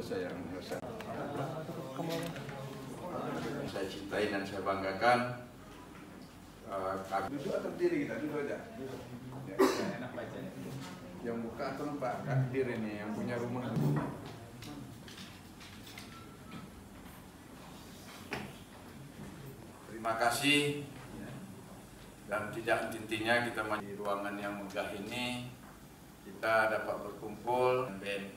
saya cintai dan saya banggakan. Duduk atau berdiri kita? Duduk aja. Ya, enak baca. Yang buka atau Pak Kadir ini yang punya rumah. Terima kasih. Dan tidak henti-hentinya kita di ruangan yang megah ini kita dapat berkumpul dengan BNK,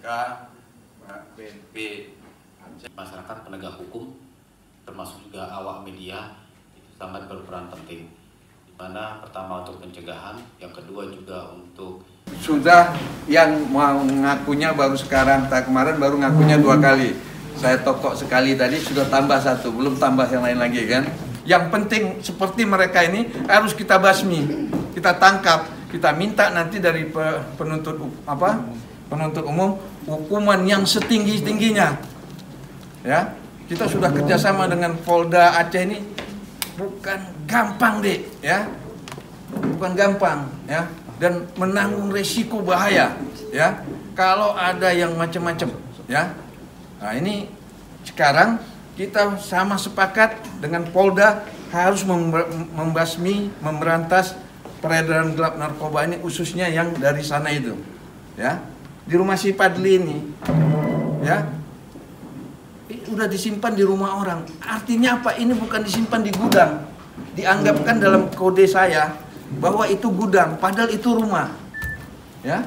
BNP, masyarakat penegak hukum, termasuk juga awak media itu sangat berperan penting. Di mana pertama untuk pencegahan, yang kedua juga untuk sudah yang mau ngakunya baru sekarang, kemarin baru ngakunya 2 kali. Saya tokok sekali tadi sudah tambah 1, belum tambah yang lain lagi kan. Yang penting seperti mereka ini harus kita basmi, kita tangkap, kita minta nanti dari penuntut umum hukuman yang setinggi-tingginya. Ya, kita sudah kerjasama dengan Polda Aceh ini bukan gampang deh, ya, bukan gampang, ya, dan menanggung resiko bahaya, ya, kalau ada yang macam-macam, ya. Nah ini sekarang kita sama sepakat dengan Polda harus membasmi, memberantas peredaran gelap narkoba ini, khususnya yang dari sana itu, ya. Di rumah si Padli ini, ya, udah disimpan di rumah orang. Artinya apa? Ini bukan disimpan di gudang. Dianggapkan dalam kode saya bahwa itu gudang, padahal itu rumah, ya.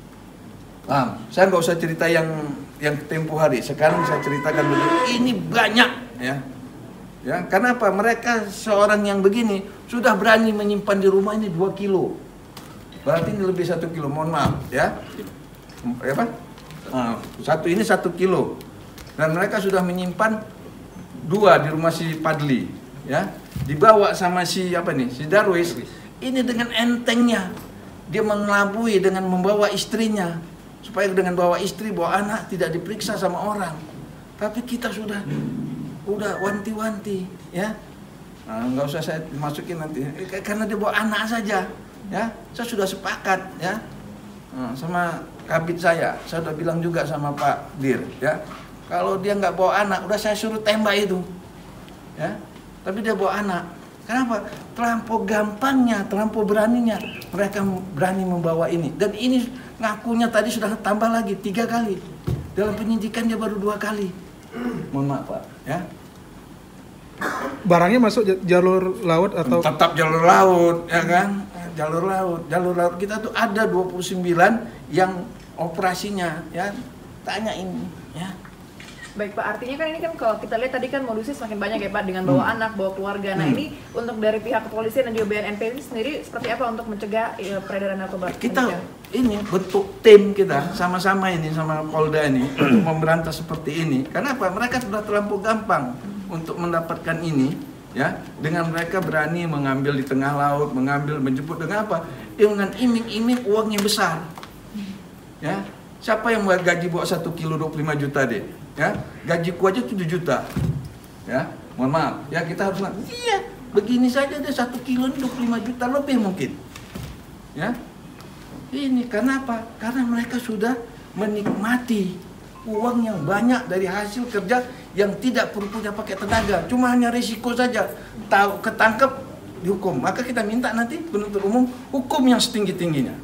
Saya nggak usah cerita yang tempo hari. Sekarang saya ceritakan begini. Ini banyak, ya. Ya, kenapa? Mereka seorang yang begini sudah berani menyimpan di rumah ini 2 kilo. Berarti ini lebih 1 kilo. Mohon maaf, ya. Apa? Satu ini 1 kilo. Dan mereka sudah menyimpan 2 di rumah si Padli, ya. Dibawa sama si si Darwis. Ini dengan entengnya dia mengelabui dengan membawa istrinya, supaya dengan bawa istri, bawa anak tidak diperiksa sama orang. Tapi kita sudah wanti-wanti, ya. Nggak usah saya masukin nanti, karena dia bawa anak saja, ya. Saya sudah sepakat, ya, sama kabit saya sudah bilang juga sama Pak Dir, ya. Kalau dia nggak bawa anak, udah saya suruh tembak itu, ya. Tapi dia bawa anak. Kenapa? Terlampau gampangnya, terlampau beraninya mereka berani membawa ini. Dan ini ngakunya tadi sudah tambah lagi 3 kali. Dalam penyidikan dia baru 2 kali. Mohon maaf Pak, ya. Barangnya masuk jalur laut atau? Tetap jalur laut, ya kan? Jalur laut kita tuh ada 29 yang operasinya, ya. Tanya ini, ya. Baik Pak, artinya kan ini kan kalau kita lihat tadi kan modusnya semakin banyak ya Pak, dengan bawa anak, bawa keluarga. Nah ini untuk dari pihak kepolisian dan juga BNNP ini sendiri seperti apa untuk mencegah peredaran narkoba? Kita ini bentuk tim kita sama-sama ini sama Polda ini untuk memberantas seperti ini. Kenapa? Mereka sudah terlampau gampang untuk mendapatkan ini, ya. Dengan mereka berani mengambil di tengah laut, menjemput dengan apa? Dengan iming-iming uangnya besar, ya. Siapa yang mau gaji bawa 1 kilo 25 juta deh? Ya, gajiku aja 7 juta. Ya, mohon maaf. Ya kita harus iya, begini saja deh 1 kilo 25 juta lebih mungkin. Ya. Ini kenapa? Karena mereka sudah menikmati uang yang banyak dari hasil kerja yang tidak perlu punya pakai tenaga, cuma hanya risiko saja. Tahu ketangkep dihukum. Maka kita minta nanti penuntut umum hukum yang setinggi-tingginya.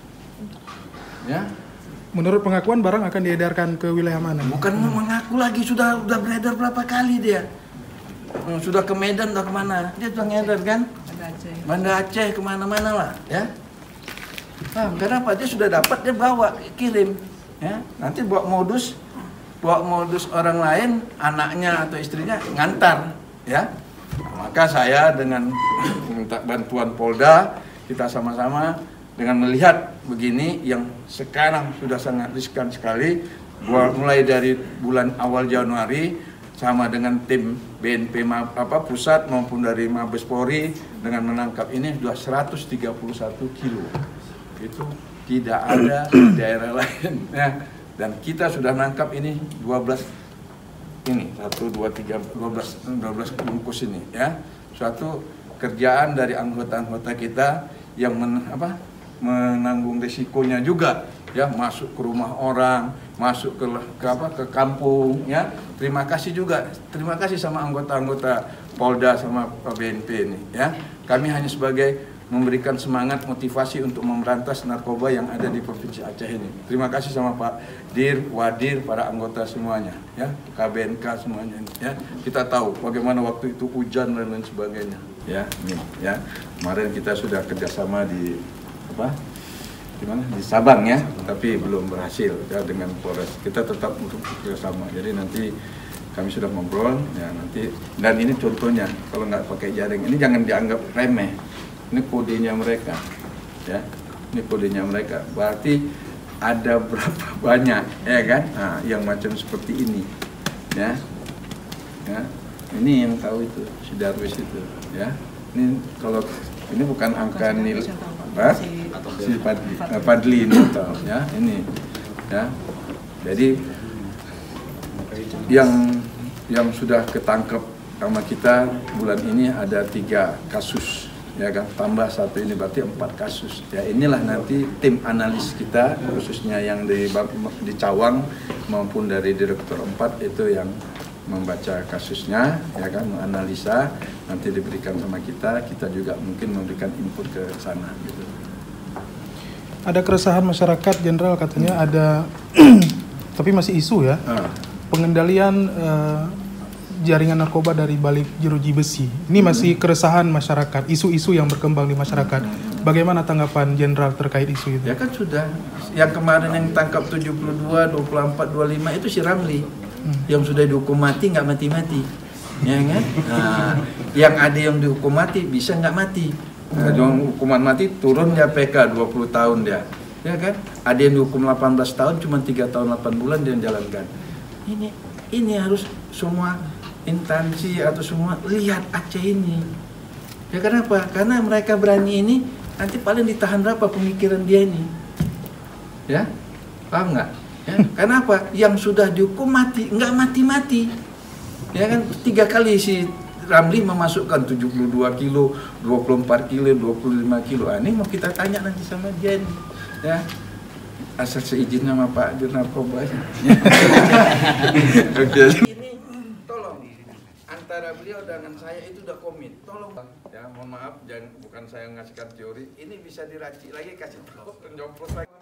Ya. Menurut pengakuan barang akan diedarkan ke wilayah mana? Bukan mengaku lagi, sudah beredar berapa kali dia. Sudah ke Medan, sudah kemana? Dia sudah ngedar kan? Banda Aceh, kemana-mana lah, ya. Kenapa? Dia sudah dapat, dia bawa, kirim, ya. Nanti bawa modus orang lain, anaknya atau istrinya ngantar, ya. Maka saya dengan minta bantuan Polda, kita sama-sama dengan melihat begini yang sekarang sudah sangat riskan sekali, mulai dari bulan awal Januari sama dengan tim BNP pusat maupun dari Mabes Polri dengan menangkap ini sudah 131 kilo. Itu tidak ada di daerah lain, ya. Dan kita sudah nangkap ini 12 ini 1 2 3 12 bungkus ini, ya. Suatu kerjaan dari anggota-anggota kita yang menanggung risikonya juga ya, masuk ke rumah orang, masuk ke kampung, ya. Terima kasih juga, terima kasih sama anggota-anggota Polda sama BNP ini, ya. Kami hanya sebagai memberikan semangat motivasi untuk memberantas narkoba yang ada di Provinsi Aceh ini. Terima kasih sama Pak Dir, Wadir, para anggota semuanya, ya, KBNK semuanya, ya. Kita tahu bagaimana waktu itu hujan dan lain sebagainya, ya. Ini, ya. Kemarin kita sudah kerjasama di di Sabang, ya, tapi belum berhasil, ya, dengan Polres. Kita tetap untuk kerjasama. Jadi nanti kami sudah ngobrol, ya, nanti, dan ini contohnya kalau nggak pakai jaring ini jangan dianggap remeh. Ini kodenya mereka, ya. Ini kodenya mereka. Berarti ada berapa banyak, ya kan? Nah, yang macam seperti ini, ya. Ya. Ini yang tahu itu, si Darwis itu, ya. Ini kalau ini bukan angka nilai apa? Si Padli ini tahu, ya. Ini, ya. Jadi yang sudah ketangkep sama kita bulan ini ada 3 kasus. Ya kan, tambah 1 ini berarti 4 kasus. Ya, inilah nanti tim analis kita, khususnya yang di Cawang maupun dari Direktur 4 itu yang membaca kasusnya, ya kan, menganalisa, nanti diberikan sama kita juga mungkin memberikan input ke sana gitu. Ada keresahan masyarakat, Jenderal, katanya ada tapi masih isu, ya. Pengendalian jaringan narkoba dari balik jeruji besi. Ini masih keresahan masyarakat, isu-isu yang berkembang di masyarakat. Bagaimana tanggapan Jenderal terkait isu itu? Ya kan sudah, yang kemarin yang tangkap 72, 24, 25 itu si Ramli. Yang sudah dihukum mati nggak mati-mati. Ya kan? Nah, yang ada yang dihukum mati bisa nggak mati. Nah, yang hukuman mati turun dia PK 20 tahun dia. Ya kan? Ada yang dihukum 18 tahun cuma 3 tahun 8 bulan dia jalankan. Ini harus semua instansi atau semua lihat Aceh ini. Ya kenapa? Karena mereka berani ini, nanti paling ditahan berapa pemikiran dia ini. Ya, paham nggak? Ya, kenapa? Yang sudah dihukum mati, nggak mati-mati. Ya kan, 3 kali si Ramli memasukkan 72 kilo, 24 kilo, 25 kilo. Ini mau kita tanya nanti sama dia ini. Ya, asal seizin sama Pak Dir Narkoba. Oke. Antara beliau dengan saya itu udah komit. Tolong, ya, mohon maaf, bukan saya ngasihkan teori. Ini bisa diracik lagi, kasih tahu, penjoplos lagi.